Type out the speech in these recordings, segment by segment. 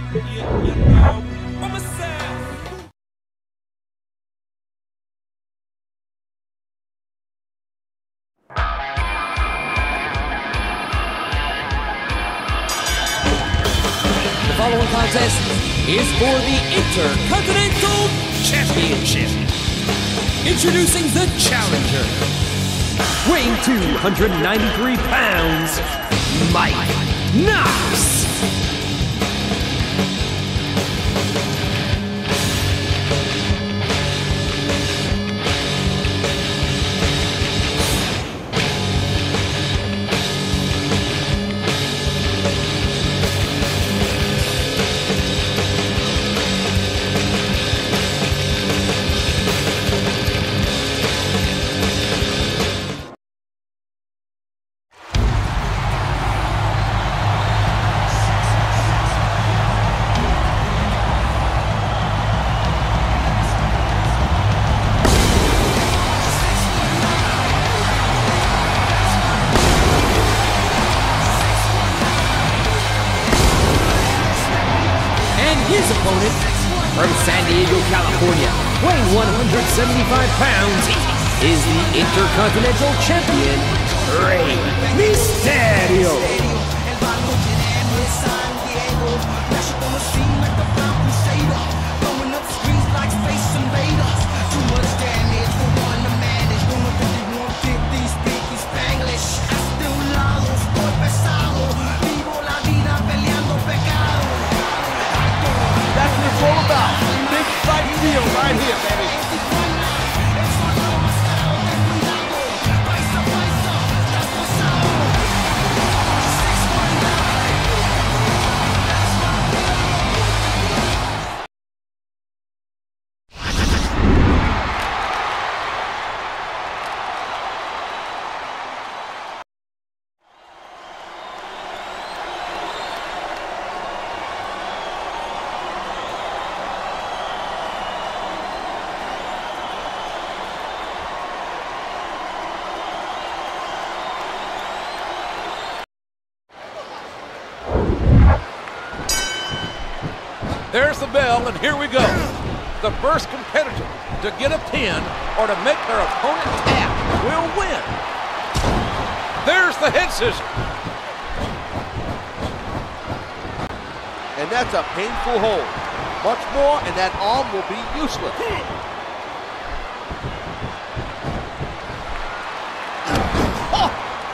The following contest is for the Intercontinental Championship. Introducing the challenger, weighing 293 pounds, Knox. His opponent, from San Diego, California, weighing 175 pounds, is the Intercontinental Champion, Rey Mysterio. Right here, baby. There's the bell, and here we go. The first competitor to get a pin or to make their opponent tap will win. There's the head scissors. And that's a painful hold. Much more, and that arm will be useless. Oh!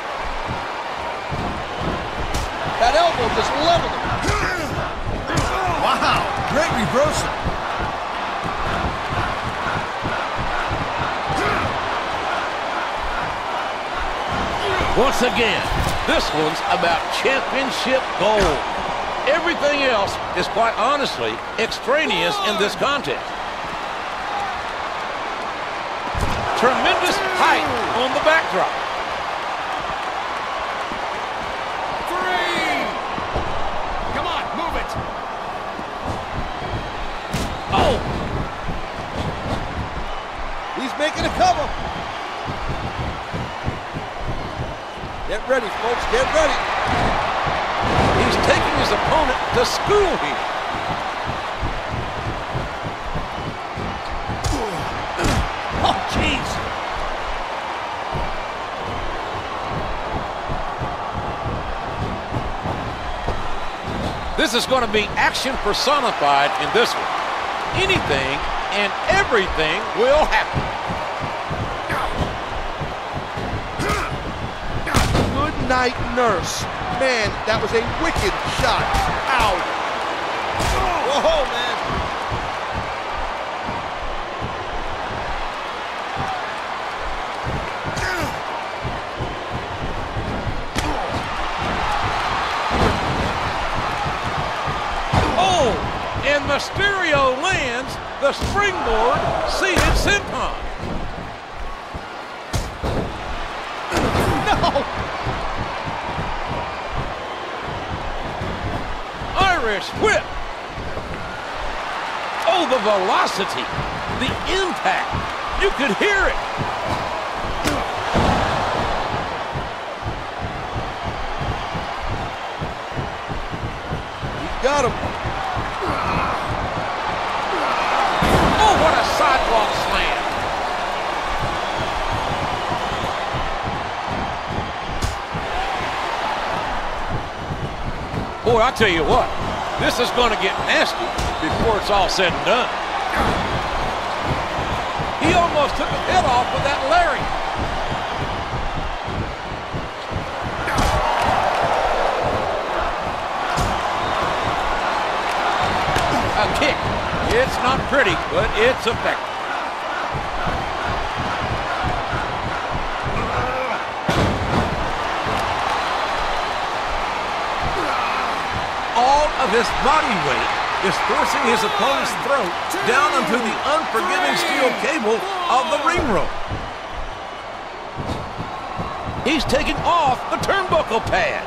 That elbow just leveled him. Wow, great reversal. Once again, this one's about championship gold. Everything else is quite honestly extraneous in this contest. Tremendous height on the backdrop. Come on, move it. Oh! He's making a cover. Get ready, folks, get ready. He's taking his opponent to school here. Oh, jeez. This is going to be action personified in this one. Anything and everything will happen. Good night, nurse. Man, that was a wicked shot. Ow. Whoa, man. Oh, and Mysterio lands the springboard seated senton. No. Irish whip. Oh, the velocity, the impact. You could hear it. He got him. Oh, what a sidewalk slam. Boy, I tell you what, this is going to get nasty before it's all said and done. He almost took his head off with that lariat. A kick. It's not pretty, but it's effective. All of his body weight is forcing his opponent's throat down onto the unforgiving steel cable of the ring rope. He's taking off the turnbuckle pad.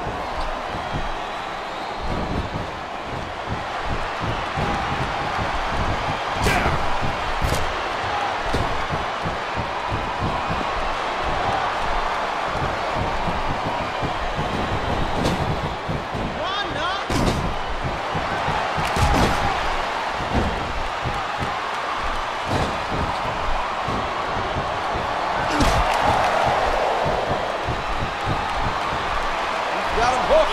Got him hooked.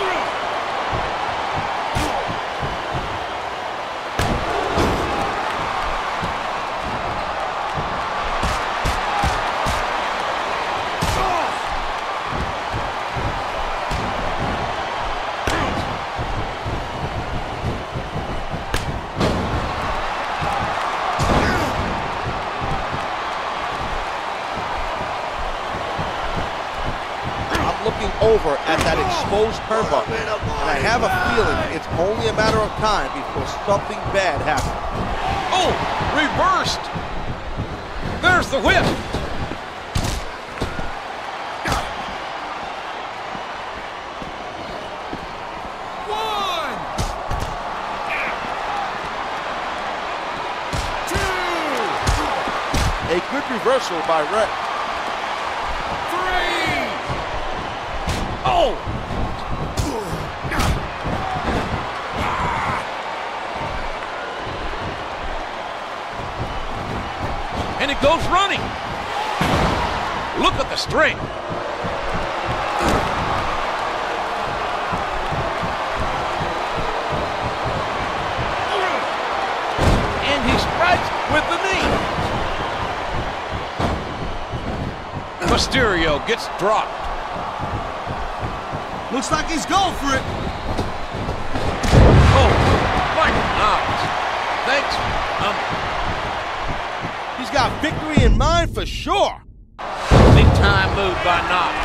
Looking over at that exposed turnbuckle, and I have a feeling it's only a matter of time before something bad happens. Oh, reversed. There's the whip. One, two, A good reversal by Rey. three. Oh! And it goes running. Look at the strength. And he strikes with the knee. Mysterio gets dropped. Looks like he's going for it. Oh, my Knox. Thanks. He's got victory in mind for sure. Big time move by Knox.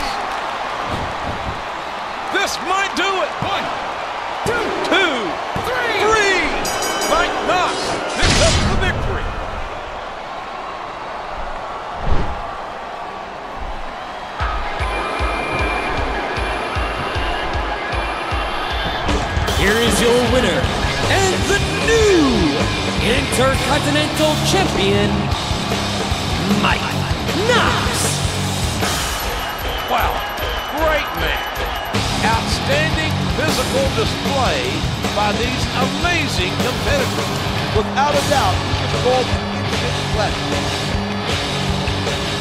This might do it. One, two, three. Mike Knox picks up the victory. Here is your winner and the new Intercontinental Champion, Mike Knox. Wow, great match. Outstanding physical display by these amazing competitors. Without a doubt, he is called the Instant Flesh.